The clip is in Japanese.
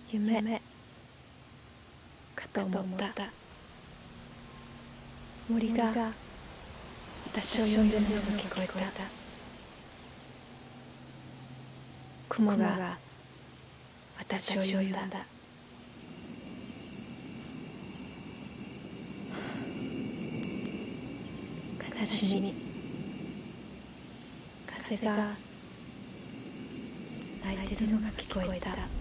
夢かと思った。森が私を呼んでるのが聞こえた。雲が私を呼んだ。悲しみ、風が泣いてるのが聞こえた。